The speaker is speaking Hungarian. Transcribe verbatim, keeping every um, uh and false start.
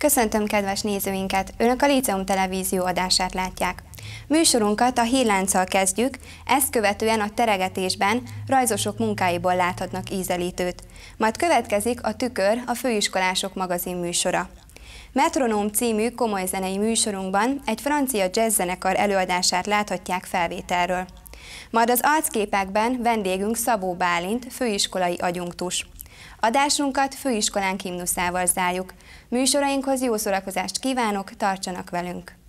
Köszöntöm kedves nézőinket! Önök a Líceum Televízió adását látják. Műsorunkat a hírlánccal kezdjük, ezt követően a teregetésben rajzosok munkáiból láthatnak ízelítőt. Majd következik a Tükör, a főiskolások magazin műsora. Metronóm című komoly zenei műsorunkban egy francia jazzzenekar előadását láthatják felvételről. Majd az arcképekben vendégünk Szabó Bálint, főiskolai adjunktus. Adásunkat főiskolánk himnuszával zárjuk. Műsorainkhoz jó szórakozást kívánok, tartsanak velünk!